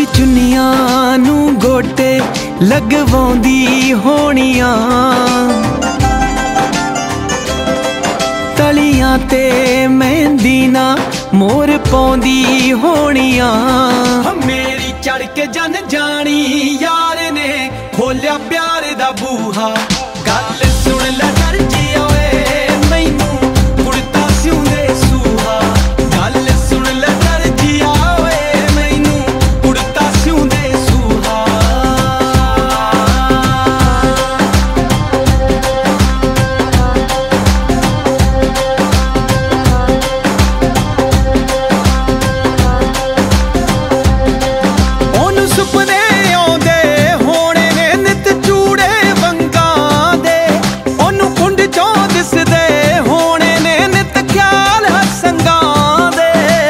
मेरी चुन्नियां नू गोटे लगवाउंदी होणियां, तलियां ते मेहंदी ना मोर पाउंदी होणियां। मेरी चढ़ के जन जानी यार ने खोलिया प्यार दा बूहा, गल सुन ले दर्जिया ओए मैनू कुड़ता सिउंदे सूहा, गल सुन ले दर्जिया ओए मैनू कुड़ता सिउंदे सूहा। ओनू सुपने आउंदे होणे ने नित चूड़े वंगां दे, ओनू कुंड चों दिसदे होणे ने नित ख्याल हसंगां दे।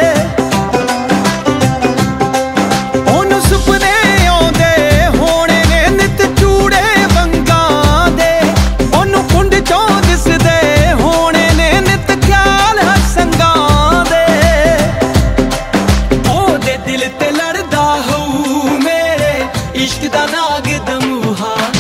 ओनू सुपने आउंदे होणे ने नित चूड़े वंगां दे, ओनू कुंड चों दिसदे होणे ने नित ख्याल हसंगां दे। ओदे दिल ते लड़दा होऊ मेरे इश्क दा नाग दमूहा,